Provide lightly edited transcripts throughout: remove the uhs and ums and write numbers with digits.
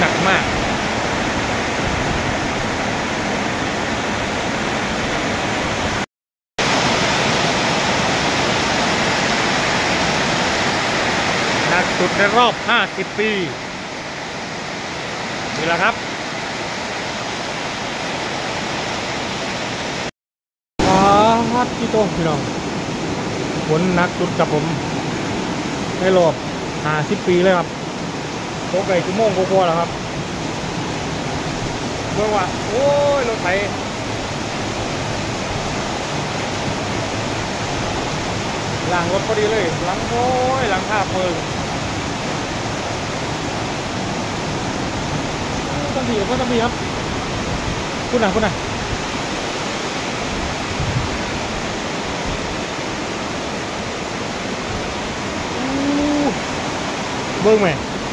หนักมากหนักสุดในรอบ50 ปีนี่แหละครับฮัตที่โต้พี่น้องฝนหนักสุดกับผมในรอบ50 ปีเลยครับโตไก่ชั่วโมงกว่าแล้วครับเมื่อว่าโอ้ยรถไถหลังรถพอดีเลยหลังโอ้ยหลังคาเปิงต้องดีครับคุณน่ะเบิ้งไหม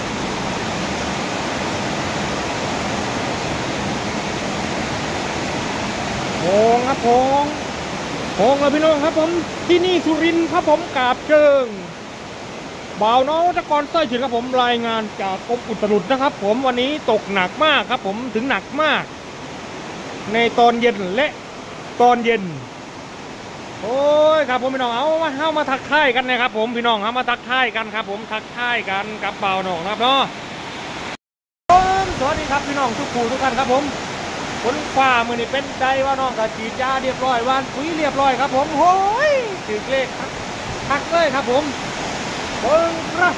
โค้งครับโค้งแล้วพี่น้องครับผมที่นี่สุรินทร์ครับผมกาบเชิงบ่าวน้องตะกอนเต้ยเฉียนครับผมรายงานจากกรมอุตุนะครับผมวันนี้ตกหนักมากครับผมถึงหนักมากในตอนเย็นและตอนเย็นโอ้ยครับผมพี่น้องเอามาทักทายกันนะครับผมพี่น้องมาทักทายกันครับผมทักทายกันกับบ่าวน้องครับเนาะสวัสดีครับพี่น้องทุกผู้ทุกท่านครับผมฝนฟ้ามือนี่เป็นใจว่าน้องกระจีดยาเรียบร้อยวานปุ๋ยเรียบร้อยครับผมโอ้ยถือเลขทักเลยครับผมเบิ้งครับ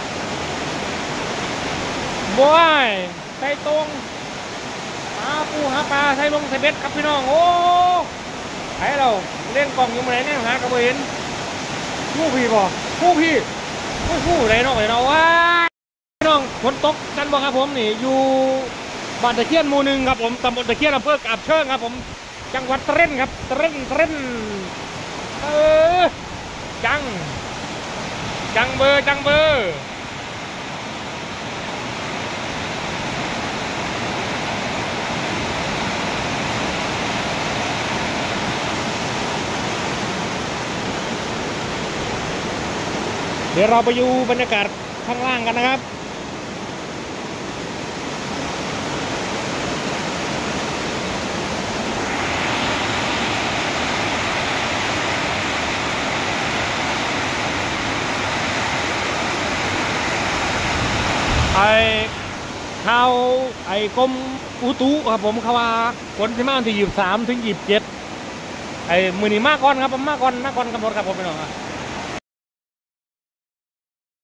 บอยใส่ตรงหาปูหาปลาใส่ลงใส่เบ็ดครับพี่น้องโอ้ไอเราเล่นกล่องอยู่ไหนเนี่ยหากระเบนผู้พี่บอกผู้ไหนน้องไหนเนาะว่าพี่น้องฝนตกกันบ่ครับผมนี่อยู่บ้านตะเคียนหมู่ 1ครับผมตำบลตะเคียนอำเภอกาบเชิงครับผมจังหวัดตรังครับตรังจังเบอร์เดี๋ยวเราไปดูบรรยากาศข้างล่างกันนะครับข่าวกรมอุตุครับผมเขาว่าฝนที่มาวันที่23 ถึง 27มือนี้มากก่อนครับผมมากก่อนกำหนดครับผมพี่น้อง